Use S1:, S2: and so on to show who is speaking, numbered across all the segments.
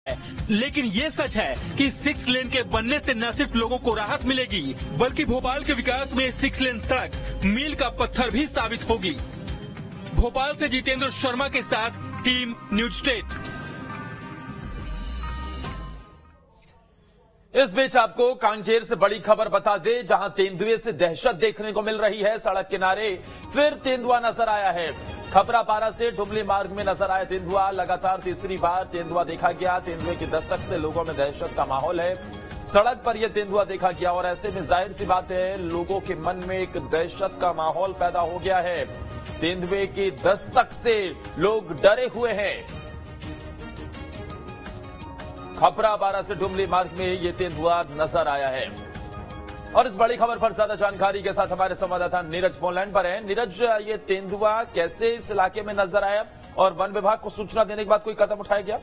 S1: लेकिन ये सच है कि 6 लेन के बनने से न सिर्फ लोगों को राहत मिलेगी, बल्कि भोपाल के विकास में 6 लेन सड़क मील का पत्थर भी साबित होगी। भोपाल से जितेंद्र शर्मा के साथ टीम न्यूज स्टेट।
S2: इस बीच आपको कांकेर से बड़ी खबर बता दे, जहां तेंदुए से दहशत देखने को मिल रही है। सड़क किनारे फिर तेंदुआ नजर आया है। खपरापारा से डुमली मार्ग में नजर आया तेंदुआ। लगातार तीसरी बार तेंदुआ देखा गया। तेंदुए की दस्तक से लोगों में दहशत का माहौल है। सड़क पर यह तेंदुआ देखा गया और ऐसे में जाहिर सी बात है, लोगों के मन में एक दहशत का माहौल पैदा हो गया है। तेंदुए की दस्तक से लोग डरे हुए हैं। खपरापारा से डुमली मार्ग में ये तेंदुआ नजर आया है। और इस बड़ी खबर पर ज्यादा जानकारी के साथ हमारे संवाददाता नीरज फोनलाइन पर है। नीरज, ये तेंदुआ कैसे इस इलाके में नजर आया और वन विभाग को सूचना देने के बाद कोई कदम उठाया गया?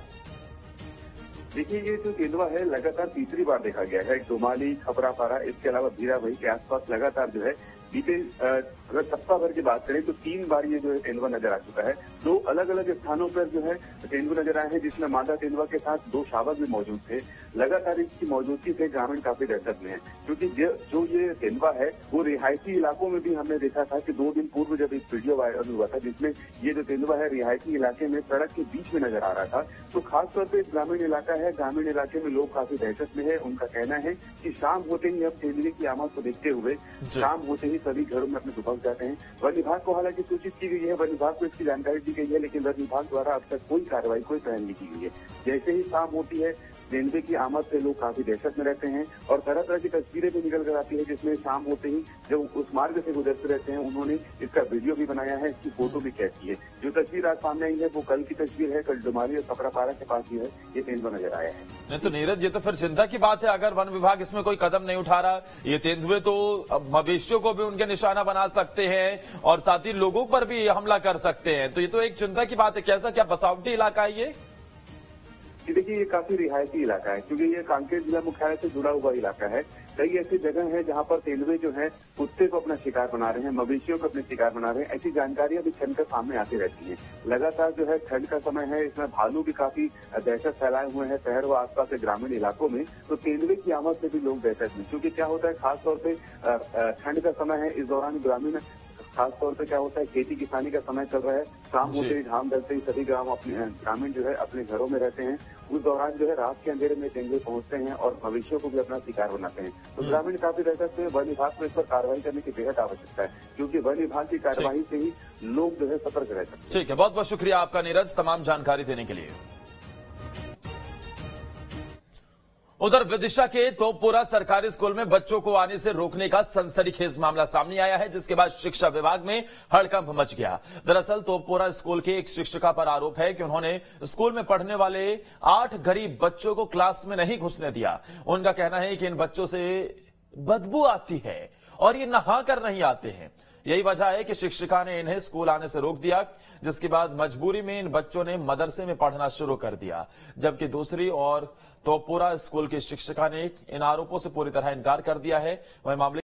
S3: देखिए, ये जो तेंदुआ है लगातार तीसरी बार देखा गया है। डुमाली, खपरापारा, इसके अलावा भीरावही के आसपास लगातार जो है बीते अगर सप्ताह भर की बात करें तो 3 बार ये जो है तेंदुआ नजर आ चुका है। 2 अलग अलग स्थानों पर जो है तेंदुआ नजर आए हैं, जिसमें मादा तेंदुआ के साथ 2 शावक भी मौजूद थे। लगातार इसकी मौजूदगी से ग्रामीण काफी दहशत में है, क्योंकि जो ये तेंदुआ है वो रिहायशी इलाकों में भी हमने देखा था कि 2 दिन पूर्व जब एक वीडियो वायरल हुआ था जिसमें ये जो तेंदुआ है रिहायशी इलाके में सड़क के बीच में नजर आ रहा था। तो खासतौर पर ग्रामीण इलाका है, ग्रामीण इलाके में लोग काफी दहशत में है। उनका कहना है कि शाम होते ही अब तेंदुए की आमद को देखते हुए शाम होते ही सभी घरों में अपने दुबक जाते हैं। वन विभाग को हालांकि सूचित की गई है, वन विभाग को इसकी जानकारी दी गई है, लेकिन वन विभाग द्वारा अब तक कोई कार्रवाई, कोई पहल नहीं की गई है। जैसे ही शाम होती है, तेंदुए की आमद से लोग काफी दहशत में रहते हैं और तरह तरह की तस्वीरें भी निकल कर आती है, जिसमें शाम होते ही जब उस मार्ग से गुजरते रहते हैं, उन्होंने इसका वीडियो भी बनाया है, इसकी फोटो भी कैद की है। जो तस्वीर आज सामने आई है वो कल की तस्वीर है। कल डुमाली और खपरापारा के पास जो है ये तेंदुआ नजर आया है।
S2: नहीं तो नीरज, ये तो फिर चिंता की बात है अगर वन विभाग इसमें कोई कदम नहीं उठा रहा। ये तेंदुए तो मवेशियों को भी उनके निशाना बना सकते हैं और साथ ही लोगों पर भी हमला कर सकते हैं, तो ये तो एक चिंता की बात है। कैसा क्या बसावटी इलाका है ये?
S3: देखिए, ये काफी रिहायती इलाका है, क्योंकि ये कांकेर जिला मुख्यालय से जुड़ा हुआ इलाका है। कई ऐसी जगह है जहां पर तेंदुए जो है कुत्ते को अपना शिकार बना रहे हैं, मवेशियों को अपने शिकार बना रहे हैं। ऐसी जानकारियां भी क्षण कर सामने आती रहती हैं। लगातार जो है ठंड का समय है, इसमें भालू भी काफी दहशत फैलाए हुए हैं शहर व आसपास के ग्रामीण इलाकों में। तो तेंदुए की आमद से भी लोग दहशत में, क्योंकि क्या होता है खासतौर पर ठंड का समय है, इस दौरान ग्रामीण खासतौर पे क्या होता है खेती किसानी का समय चल रहा है। शाम होते ही घाम ढलते ही सभी ग्रामीण जो है अपने घरों में रहते हैं। उस दौरान जो है रात के अंधेरे में तेंदुए पहुंचते हैं और मवेशियों को भी अपना शिकार बनाते हैं। तो ग्रामीण काफी दहशत में, वन विभाग को इस पर कार्रवाई करने की बेहद आवश्यकता है, क्योंकि वन विभाग की कार्रवाई से ही लोग जो है सतर्क रह सकते हैं।
S2: ठीक है, बहुत बहुत शुक्रिया आपका नीरज, तमाम जानकारी देने के लिए। उधर विदिशा के तोपपुरा सरकारी स्कूल में बच्चों को आने से रोकने का सनसनीखेज मामला सामने आया है, जिसके बाद शिक्षा विभाग में हड़कंप मच गया। दरअसल तोपपुरा स्कूल के एक शिक्षिका पर आरोप है कि उन्होंने स्कूल में पढ़ने वाले 8 गरीब बच्चों को क्लास में नहीं घुसने दिया। उनका कहना है कि इन बच्चों से बदबू आती है और ये नहाकर नहीं आते हैं। यही वजह है कि शिक्षिका ने इन्हें स्कूल आने से रोक दिया, जिसके बाद मजबूरी में इन बच्चों ने मदरसे में पढ़ना शुरू कर दिया। जबकि दूसरी ओर तोपपुरा स्कूल की शिक्षिका ने इन आरोपों से पूरी तरह इनकार कर दिया है। वह मामले